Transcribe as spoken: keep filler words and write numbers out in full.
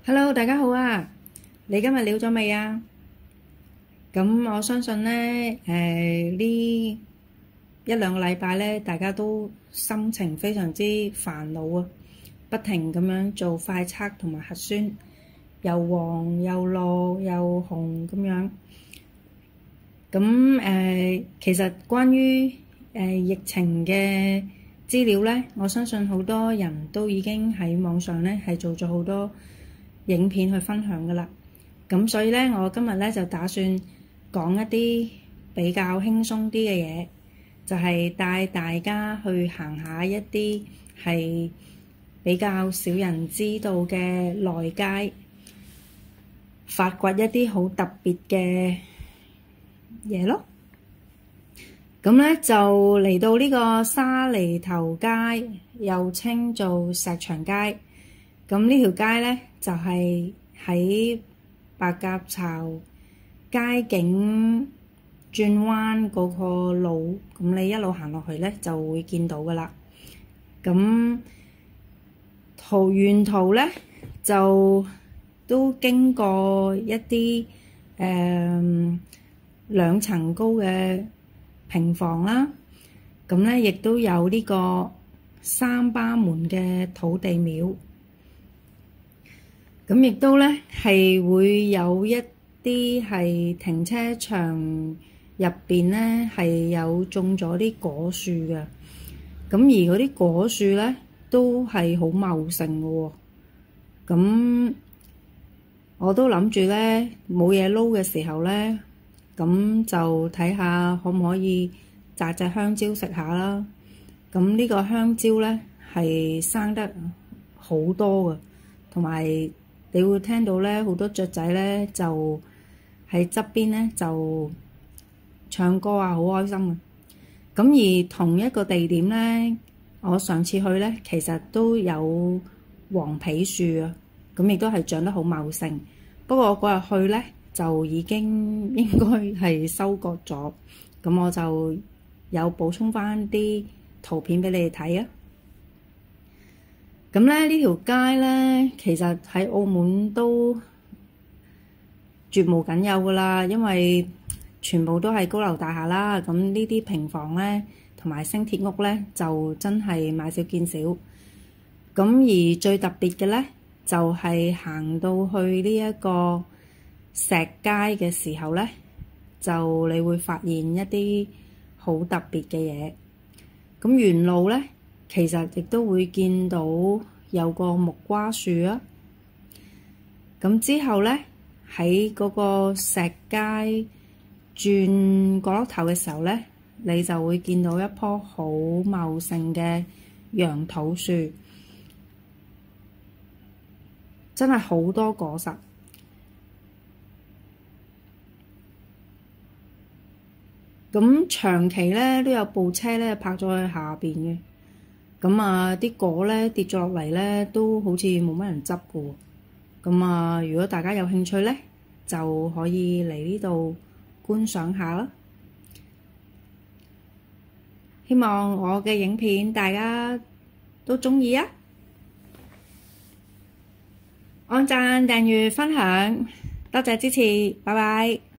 Hello，大家好啊！你今日撩咗未啊？咁我相信咧，誒呢一兩個禮拜咧，大家都心情非常之煩惱啊，不停咁樣做快測同埋核酸，又黃又綠又紅咁樣。咁誒，其實關於誒疫情嘅資料咧，我相信好多人都已經喺網上咧係做咗好多影片去分享㗎喇。咁所以咧，我今日咧就打算講一啲比較輕鬆啲嘅嘢，就係帶大家去行下一啲係比較少人知道嘅內街，發掘一啲好特別嘅嘢咯。咁咧就嚟到呢個沙梨頭街，又稱做石牆街。咁呢條街咧就係喺白鴿巢街景轉彎嗰個路，咁你一路行落去咧就會見到噶啦。咁途沿途咧就都經過一啲誒兩層高嘅平房啦，咁咧亦都有呢個三巴門嘅土地廟。咁亦都咧係會有一啲係停車場入邊咧係有種咗啲果樹嘅，咁而嗰啲果樹咧都係好茂盛嘅喎。咁我都諗住咧冇嘢撈嘅時候咧，咁就睇下可唔可以摘隻香蕉食下啦。咁呢個香蕉咧係生得好多嘅，同埋你會聽到咧好多雀仔咧就喺側邊咧就唱歌啊，好開心啊！咁而同一個地點咧，我上次去咧其實都有黃皮樹啊，咁亦都係長得好茂盛。不過我嗰日去咧就已經應該係收割咗，咁我就有補充翻啲圖片俾你哋睇啊！咁咧呢條街咧，其實喺澳門都絕無僅有噶啦，因為全部都係高樓大廈啦。咁呢啲平房咧，同埋升鐵屋咧，就真係買少見少。咁而最特別嘅咧，就係行到去呢一個石街嘅時候咧，就你會發現一啲好特別嘅嘢。咁沿路咧，其實亦都會見到有個木瓜樹啊。咁之後咧，喺嗰個石街轉角落頭嘅時候咧，你就會見到一棵好茂盛嘅楊桃樹，真係好多果實。咁長期咧都有部車咧泊咗喺下邊嘅，咁啊啲果咧跌咗落嚟咧都好似冇乜人執嘅喎。咁啊，如果大家有興趣咧，就可以嚟呢度觀賞下啦。希望我嘅影片大家都鍾意啊！按讚、訂閱、分享，多謝支持，拜拜。